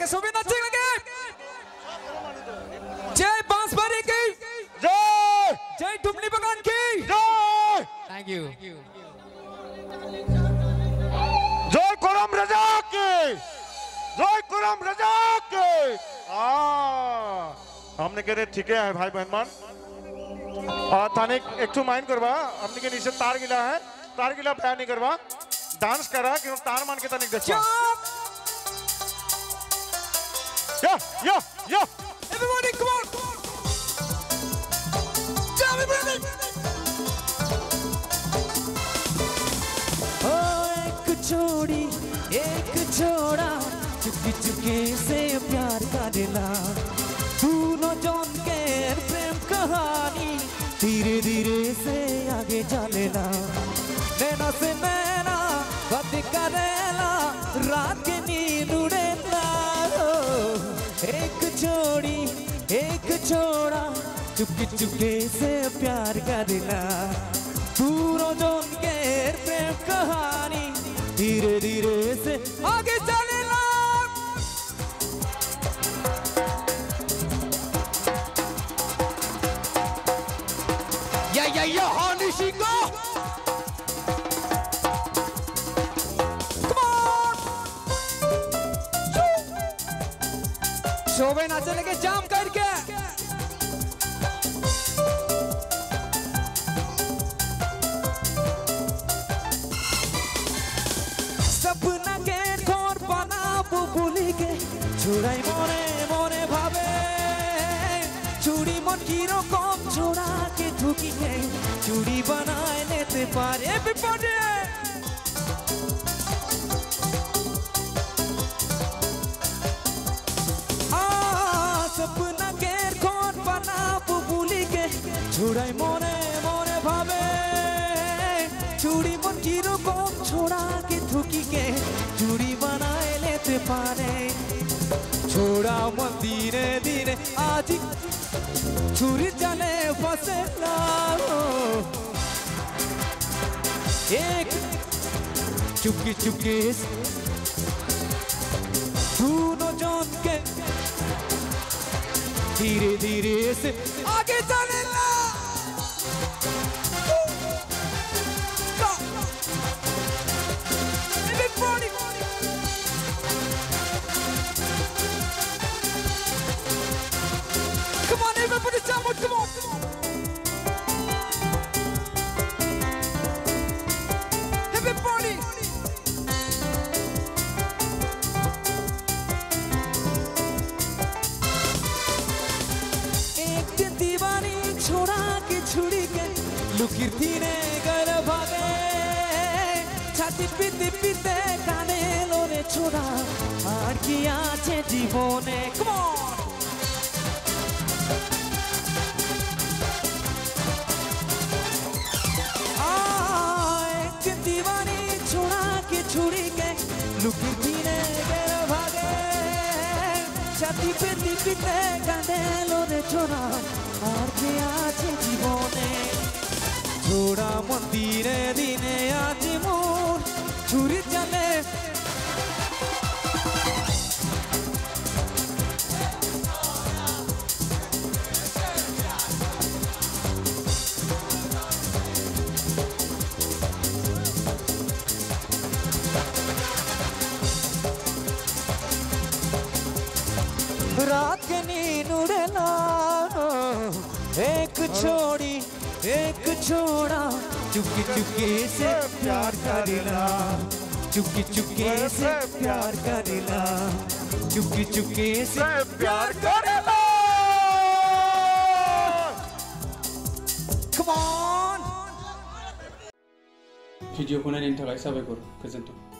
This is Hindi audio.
के सभी नाचने लगे जय बांसुरी की जय जय डुमली बगान की जय थैंक यू जय कुरम रजा की जय कुरम रजा की हमने कह रहे ठीक है भाई बहन मान थाने एक तो माइंड करवा हमने के नीचे तार गिला है तार गिला बयान नहीं करवा डांस करा कि तार मान के तनिक देखो या everybody come on jump everybody एक जोड़ी एक जोड़ा चुपके चुपके से प्यार करेला दोनों जन के प्रेम कहानी धीरे धीरे से आगे चलेला नैना से नैना बात करेला रात के नींद उड़ेला एक जोड़ा चुपके चुपके से प्यार करेला दूरों जन के प्रेम कहानी धीरे धीरे से आगे चलेला या हानी शिको शोभे नाचे लगे जाम करके सपना के ठोर बना बुबुली के छुड़ाई मोरे मोरे भावे चूड़ी मन की रकम छोड़ा के ठुकी के चूड़ी बनाए लेते पारे everybody सपना के कौन बना बुबुली के छुड़ाई मोरे मोरे भावे चूड़ी मन की रकम छोड़ा के ठुकी के चूड़ी बनाए लेते पारे छोड़ा मन धीरे धीरे आज छुरी जाने फसे एक चुपके चुपके दोनों जन के धीरे धीरे से आगे चलेला everybody come on everybody jump on come on everybody छोड़ा के छुड़ी के लुकीर्ती ने कर भागे छाती पीते पीते काने लोने छोड़ा आड़ की आँखें जीवोने come on एक दीवानी छोड़ा के छुड़ी के लुकीर्ती ने कर भागे छाती पीते पीते काने लोने छोड़ा आरके आजे जीवने छोड़ा मन धीरे धीरे आज मोर छुरी चले रात के नींद उड़ेला एक छोड़ा चुपके चुपके से प्यार करेला चुपके चुपके से प्यार करेला चुपके चुपके से प्यार करेला come on भिडिअखौ नायनायनि थाखाय साबायखर गोजोन्थों।